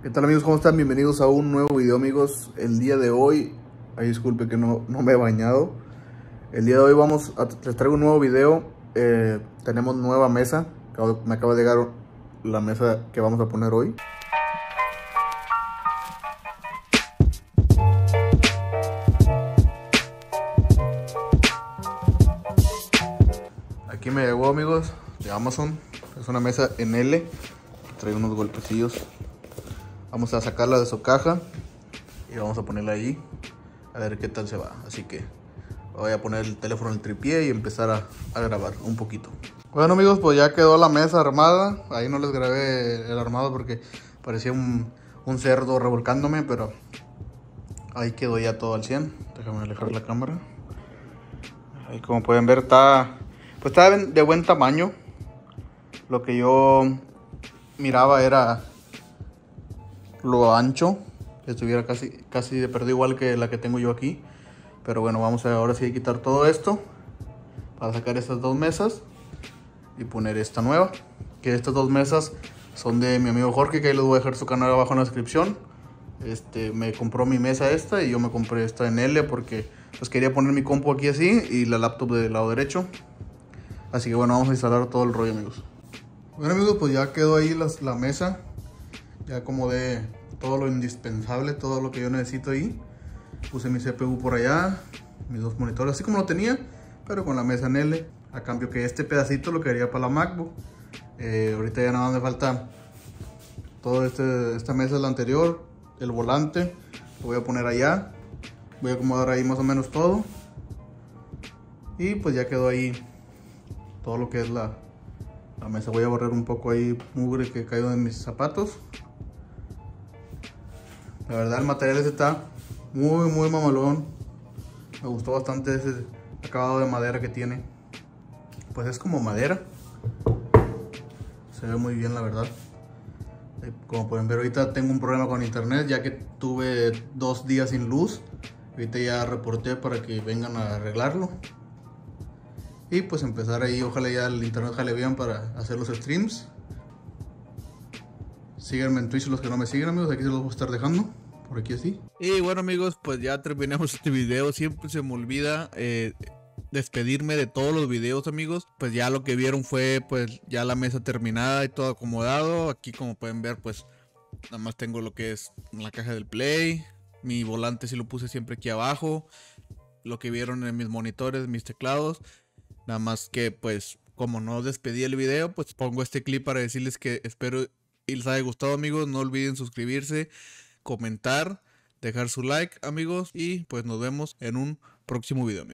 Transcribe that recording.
¿Qué tal amigos? ¿Cómo están? Bienvenidos a un nuevo video amigos. El día de hoy, disculpe que no me he bañado. El día de hoy les traigo un nuevo video. Tenemos nueva mesa. Me acaba de llegar la mesa que vamos a poner hoy. Aquí me llegó amigos de Amazon. Es una mesa en L. Trae unos golpecillos. Vamos a sacarla de su caja y vamos a ponerla ahí a ver qué tal se va. Así que voy a poner el teléfono en el tripié y empezar a grabar un poquito. Bueno amigos, pues ya quedó la mesa armada. Ahí no les grabé el armado porque parecía un cerdo revolcándome, pero ahí quedó ya todo al 100. Déjame alejar la cámara. Ahí como pueden ver está de buen tamaño. Lo que yo miraba era lo ancho, que estuviera casi de perdido igual que la que tengo yo aquí. Pero bueno, vamos a ahora sí a quitar todo esto para sacar estas dos mesas y poner esta nueva. Que estas dos mesas son de mi amigo Jorge, que ahí les voy a dejar su canal abajo en la descripción. Me compró mi mesa esta y yo me compré esta en L porque pues quería poner mi compu aquí así y la laptop del lado derecho. Así que bueno, vamos a instalar todo el rollo amigos. Bueno amigos, pues ya quedó ahí la mesa. Ya acomodé todo lo indispensable, todo lo que yo necesito ahí. Puse mi CPU por allá, mis dos monitores, así como lo tenía, pero con la mesa en L. A cambio que este pedacito lo quería para la MacBook. Ahorita ya nada más me falta todo esta mesa es la anterior, el volante, lo voy a poner allá. Voy a acomodar ahí más o menos todo. Y pues ya quedó ahí todo lo que es la mesa. Voy a borrar un poco ahí mugre que cayó en mis zapatos. La verdad el material ese está muy mamalón. Me gustó bastante ese acabado de madera que tiene. Pues es como madera. Se ve muy bien la verdad. Como pueden ver ahorita tengo un problema con internet ya que tuve 2 días sin luz. Ahorita ya reporté para que vengan a arreglarlo. Y pues empezar ahí, ojalá ya el internet jale bien para hacer los streams. Síganme en Twitch los que no me siguen amigos, aquí se los voy a estar dejando. Por aquí así. Y bueno amigos, pues ya terminamos este video. Siempre se me olvida despedirme de todos los videos amigos. Pues ya lo que vieron fue pues ya la mesa terminada y todo acomodado. Aquí como pueden ver pues nada más tengo lo que es la caja del Play. Mi volante sí lo puse siempre aquí abajo. Lo que vieron en mis monitores, mis teclados. Nada más que pues como no despedí el video, pues pongo este clip para decirles que espero y les haya gustado amigos. No olviden suscribirse, comentar, dejar su like amigos y pues nos vemos en un próximo video.